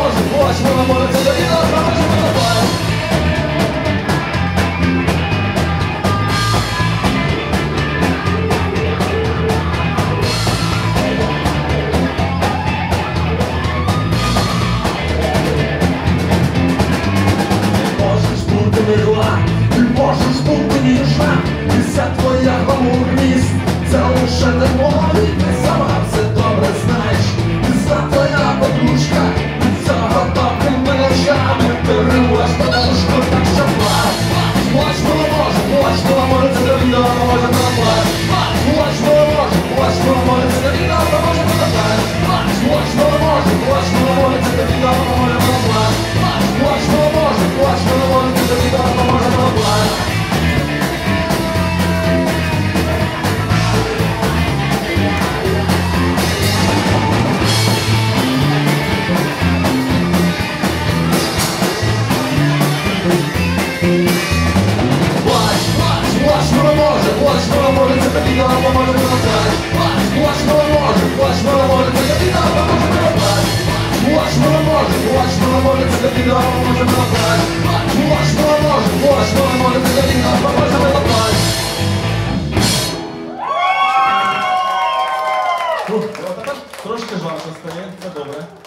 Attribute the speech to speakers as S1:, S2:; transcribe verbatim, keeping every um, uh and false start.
S1: допоможе, плач, мила, може, це тобі допоможе, мила, плач. Мила, ти можеш бути ніжна, і вся твоя гламурність це лише демони, ти сама все добре знаєш, ти вся твоя подружка, від цього топкими ночами ти рвеш подушку, так що плач. Плач, мила, може, плач, мила, може, це тобі допоможе, мила, плач. Плач, мила, може, плач, мила, може, це тобі допоможе, мила, плач. Плач, мила, може, плач, мила, може, це тобі допоможе, мила, плач. Плач, мила, може, плач, мила, може, це тобі допоможе, мила, плач. Плач, мила, може, плач, мила, може, це тобі допоможе, мила, плач. Плач, мила, може, плач, мила, може, це тобі допоможе, мила, плач. Плач, мила, може, плач, мила, може, це тобі допоможе, мила, плач. Плач, мила, може, плач, мила, може, це тобі допоможе, мила, плач. Трошки жарко стає, це добре.